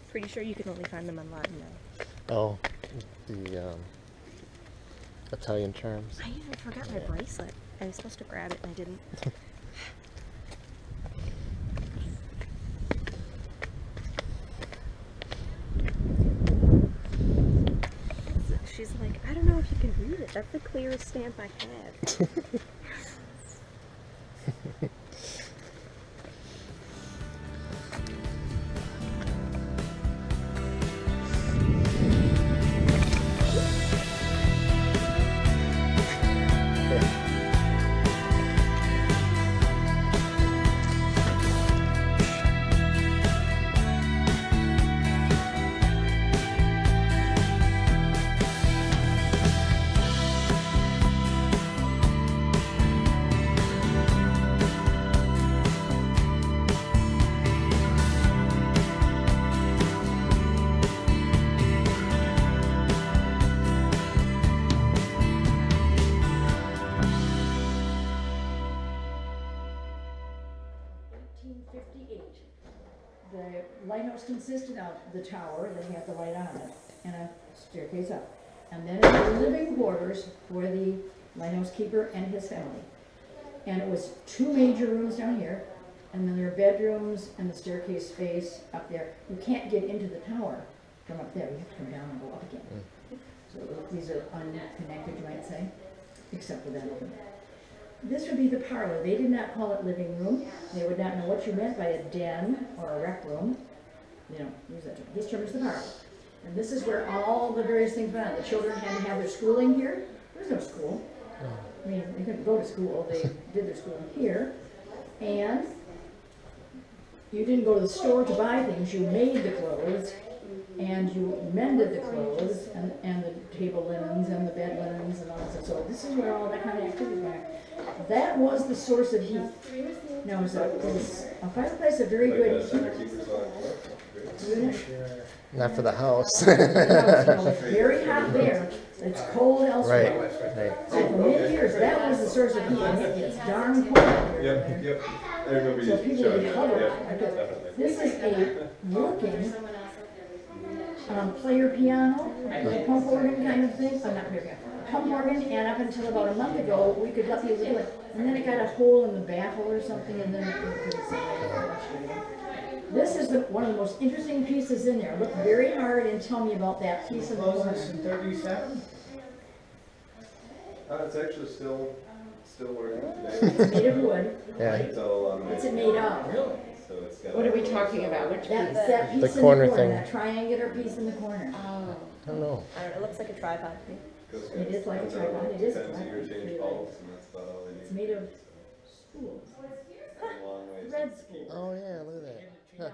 Pretty sure you can only find them online now. Oh, the Italian charms. I even forgot my bracelet. I was supposed to grab it and I didn't. She's like, I don't know if you can read it. That's the clearest stamp I have. The lighthouse consisted of the tower that had the light on it and a staircase up. And then the living quarters for the lighthouse keeper and his family. And it was 2 major rooms down here, and then there are bedrooms and the staircase space up there. You can't get into the tower from up there, you have to come down and go up again. So these are unconnected, you might say, except for that open. This would be the parlor. They did not call it living room. They would not know what you meant by a den or a rec room. They don't use that term. This term is the parlor. And this is where all the various things went on. The children had to have their schooling here. There's no school. I mean, they couldn't go to school. They did their schooling here. And you didn't go to the store to buy things. You made the clothes, and you mended the clothes, and the table linens, and the bed linens, and all that stuff. So this is where all that kind of activity went. That was the source of heat. Now, is a fireplace a very good heat unit? Not for the house. It's very hot there. It's cold elsewhere. Right. So for many years, that was the source of heat. And it's darn cold. Yep. I remember So you people would showing huddle. it. This is a working player piano, a pump organ kind of thing. Oh, not player piano. Pump organ, and up until about a month ago, we could let people do it. And then it got a hole in the baffle or something, and then it couldn't sing it. This is one of the most interesting pieces in there. Look very hard and tell me about that piece of the corner. In 37? It's actually still working today. It's made of wood. Yeah. What's it made of? Really? So it's got What are we talking about? Which That piece? piece The in corner the corner, thing. that triangular piece in the corner. Oh. I don't know. I don't know, it looks like a tripod to me. It is like a tripod. It is a Depends on your tripod. change bulbs, and that's about all they need. It's made of spools. A long ways. Red spools. Oh yeah, look at that. Huh.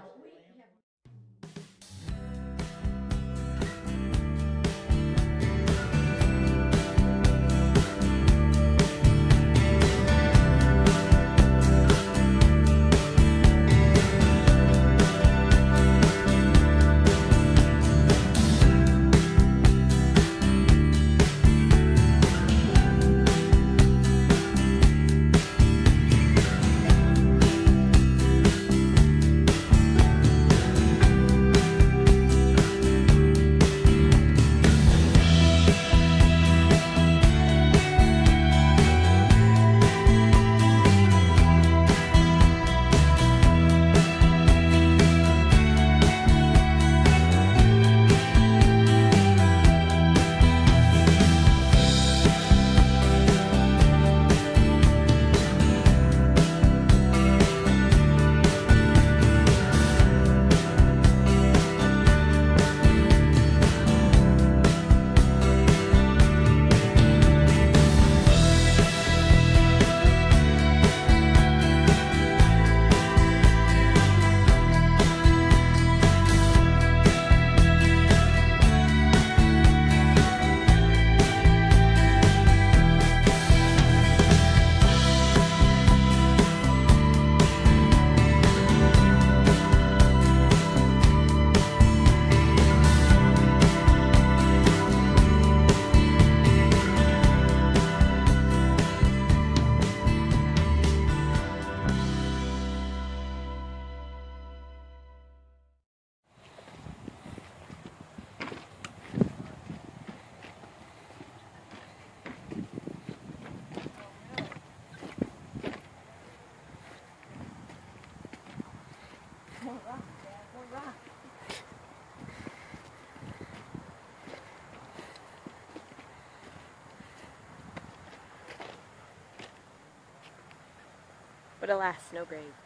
But alas, no grave.